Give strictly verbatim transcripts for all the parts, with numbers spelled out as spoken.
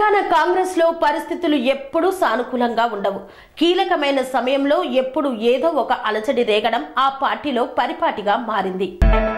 తెలంగాణ కాంగ్రెస్ లో పరిస్థితులు ఎప్పుడూ సానుకూలంగా ఉండవు. కీలకమైన సమయంలో ఎప్పుడు ఏదో ఒక అలజడి రేగడం ఆ పార్టీలో పరిపాటిగా మారింది.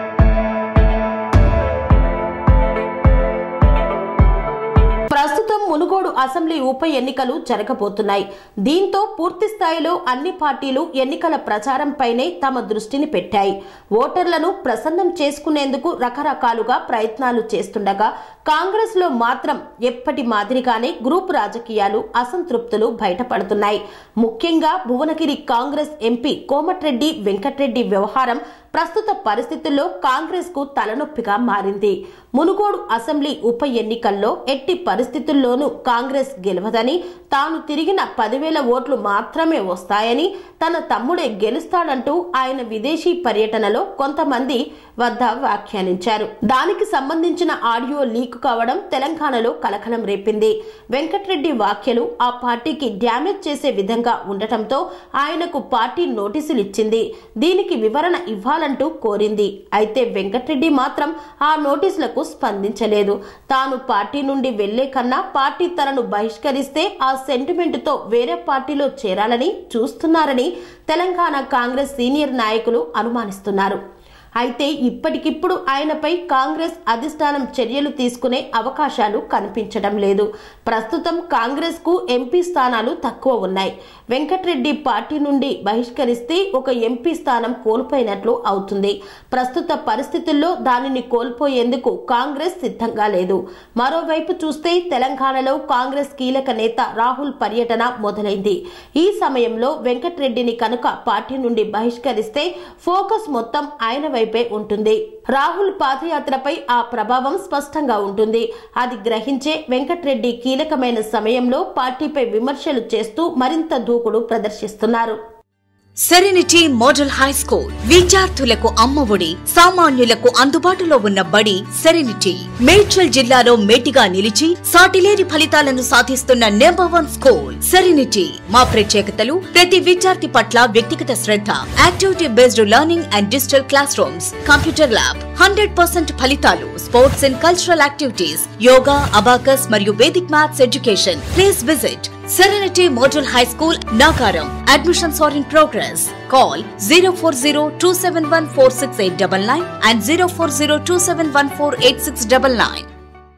ప్రస్తుతం మునుగోడు అసెంబ్లీ ఉప ఎన్నికలు జరగబోతున్నాయి. దీంతో పూర్తి స్థాయిలో అన్ని పార్టీలు ఎన్నికల ప్రచారంపైనే తమ దృష్టిని పెట్టాయి. ఓటర్లను ప్రసన్నం చేసుకునేందుకు రకరకాలుగా ప్రయత్నాలు చేస్తుండగా కాంగ్రెస్ లో మాత్రం ఎప్పటి మాదిరిగానే గ్రూప్ రాజకీయాలు, అసంతృప్తులు బయటపడుతున్నాయి. ముఖ్యంగా భువనగిరి కాంగ్రెస్ ఎంపీ కోమటిరెడ్డి వెంకటరెడ్డి వ్యవహారం ప్రస్తుత పరిస్థితుల్లో కాంగ్రెస్ కు తలనొప్పిగా మారింది. మునుగోడు అసెంబ్లీ ఉప ఎన్నికల్లో ఎట్టి పరిస్థితుల్లోనూ కాంగ్రెస్ గెలవదని, తాను తిరిగిన పదివేల ఓట్లు మాత్రమే వస్తాయని, తన తమ్ముడే గెలుస్తాడంటూ ఆయన విదేశీ పర్యటనలో కొంతమంది వద్ద వ్యాఖ్యానించారు. దానికి సంబంధించిన ఆడియో లీక్ కావడం తెలంగాణలో కలకలం రేపింది. వెంకటరెడ్డి వ్యాఖ్యలు ఆ పార్టీకి డ్యామేజ్ చేసే విధంగా ఉండటంతో ఆయనకు పార్టీ నోటీసులు ఇచ్చింది. దీనికి వివరణ ఇవ్వాలంటూ కోరింది. అయితే వెంకటరెడ్డి మాత్రం ఆ నోటీసులకు స్పందించలేదు. తాను పార్టీ నుండి వెళ్లే కన్నా పార్టీ తనను బహిష్కరిస్తే ఆ సెంటిమెంట్ తో వేరే పార్టీలో చేరాలని చూస్తున్నారని తెలంగాణ కాంగ్రెస్ సీనియర్ నాయకులు అనుమానిస్తున్నారు. అయితే ఇప్పటికిప్పుడు ఆయనపై కాంగ్రెస్ అధిష్టానం చర్యలు తీసుకునే అవకాశాలు కనిపించడం లేదు. ప్రస్తుతం కాంగ్రెస్ కు ఎంపీ స్థానాలు తక్కువ ఉన్నాయి. వెంకటరెడ్డి పార్టీ నుండి బహిష్కరిస్తే ఒక ఎంపీ స్థానం కోల్పోయినట్లు అవుతుంది. ప్రస్తుత పరిస్థితుల్లో దానిని కోల్పోయేందుకు కాంగ్రెస్ సిద్ధంగా లేదు. మరోవైపు చూస్తే తెలంగాణలో కాంగ్రెస్ కీలక నేత రాహుల్ పర్యటన మొదలైంది. ఈ సమయంలో వెంకటరెడ్డిని కనుక పార్టీ నుండి బహిష్కరిస్తే ఫోకస్ మొత్తం ఆయన వైపే ఉంటుంది. రాహుల్ పాదయాత్రపై ఆ ప్రభావం స్పష్టంగా ఉంటుంది. అది గ్రహించే వెంకటరెడ్డి కీలకమైన సమయంలో పార్టీపై విమర్శలు చేస్తూ మరింత దూకుడు ప్రదర్శిస్తున్నారు. సెరెనిటీ మోడల్ హై స్కూల్ విద్యార్థులకు అమ్మఒడి, సామాన్యులకు అందుబాటులో ఉన్న బడి సెరెనిటీ. మేడ్చల్ జిల్లాలో మేటిగా నిలిచి సాటిలేని ఫలితాలను సాధిస్తున్న నెంబర్ వన్ స్కూల్ సెరెనిటీ. మా ప్రత్యేకతలు ప్రతి విద్యార్థి పట్ల వ్యక్తిగత శ్రద్ధ, activity based learning and digital classrooms, computer lab, hundred percent ఫలితాలు, sports and cultural activities, yoga, abacus మరియు Vedic maths education. Please visit Serenity Model High School, Nagaram. Admissions are in progress. Call zero four zero two seven one four six eight nine nine and zero four zero two seven one four eight six nine nine.